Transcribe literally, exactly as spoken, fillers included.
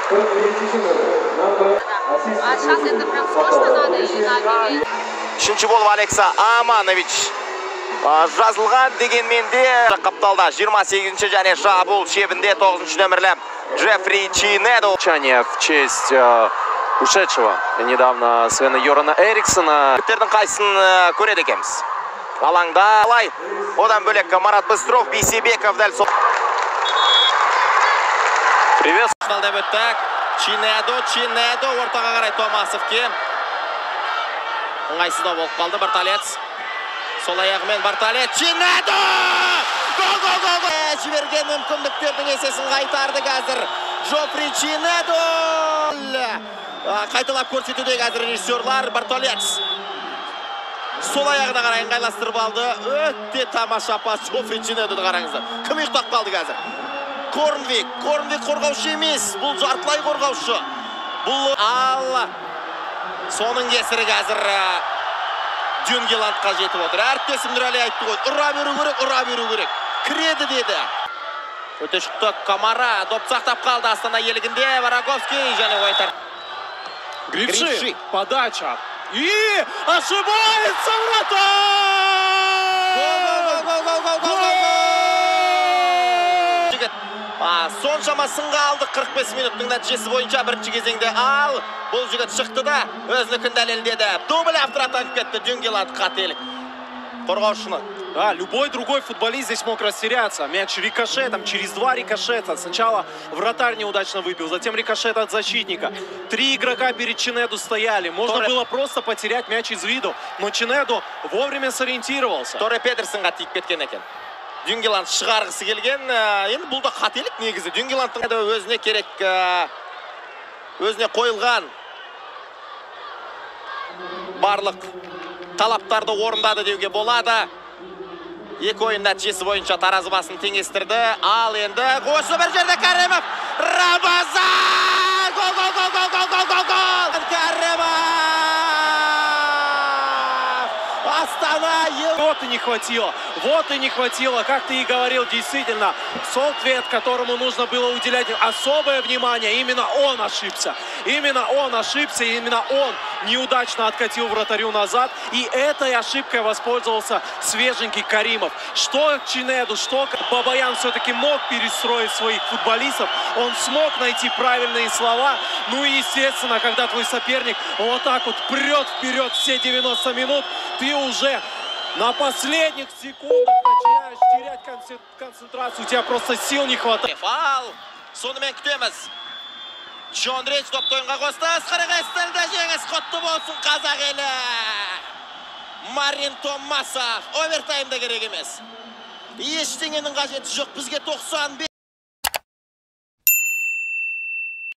А сейчас это прям срочно надо или надо? Үшінші болып Алекса Аманович жазылған, дегенмен де қапталда жиырма сегізінші және шабуыл шебінде тоғызыншы нөмірлі Джеффри Чинедо. В честь э, ушедшего недавно Свена Йорана Эриксона. Күттердің қайсын көреді екенбіз. Алаңда алай. Одан бөлек Марат Быстров, Бейсебеков дәл сол. Привет. Финалда өттік. Чинедо, Чинедо ортаға қарай Томасовке. Ыңғайсыздау болып қалды Барталец. Сол аяғымен Барталец. Чинедо! Гол, гол, гол, гол! Жіберген мүмкіндіктердің есесін қайтарды қазір. Джеффри Чинедо! Қайталап көрсетуде қазір режиссерлар Барталец. Сол аяғына қарай ыңғайластырып алды. Өтте тамаша пас Джеффри Чинедоды қараңыздар. Кім ұйықтап қалды қазір? Корнвик. Корнвик қорғаушы емес. Бұл жартылай қорғаушы. Бұл алла. Соның кесірі қазір Дюнгеландқа жетіп отыр. Әріптесім Нұрәли айтты ғой. Ұра беру керек, ұра беру керек. Кіреді деді. Өте шықты Камара. Доп сақтап қалды Астана елігінде. Вараговский және ойынтар. Гриши. Подача. И ошибается вратарь! Гол, гол, гол, гол, гол, гол, гол! Соншама сынға алды қырық бес минуттың нәтижесі бойынша бірінші кезеңде. Ал бұл жігіт шықты да өзінікін дәлелдеді. Дубль автор атанып кетті Дюнгеланд қателік. Қорғаушыны. Да, любой другой футболист здесь мог растеряться. Мяч рикошетом, через два рикошета. Сначала вратарь неудачно выбил, затем рикошет от защитника. Три игрока перед Чинеду стояли. Можно Торе... было просто потерять мяч из виду. Но Чинеду вовремя сориентировался. Торе Педерсонға тиіп кеткен екен. Дюнгеланд шығарғысы келген. Енді бұл да қателік негізі. Дюнгеландтың өзіне керек, өзіне қойылған барлық талаптарды орындады деуге болады. Екі ойын нәтижесі бойынша таразы басын теңестірді. Ал енді осы бір жерде Кәрімов. Рамазан! Гол, гол, гол, гол, гол, гол, гол, гол! Кәрімов! Астана! Вот и не хватило. Вот и не хватило. Как ты и говорил, действительно, Солтвет, которому нужно было уделять особое внимание, именно он ошибся. Именно он ошибся, именно он неудачно откатил вратарю назад. И этой ошибкой воспользовался свеженький Каримов. Что Чинеду, что Бабаян все-таки мог перестроить своих футболистов. Он смог найти правильные слова. Ну и естественно, когда твой соперник вот так вот прет вперед все девяносто минут, ты уже на последних секундах начинаешь терять концентрацию. У тебя просто сил не хватает. Ал, сонымен күтеміз. Джон Рейч допты ойынға қосты. Ысқырығы стілді жеңіс құтты болсын қазақ елі. Марин Томасов. Овертаймда керек емес. Ештеңенің қажеті жоқ. Бізге тоқсан бес.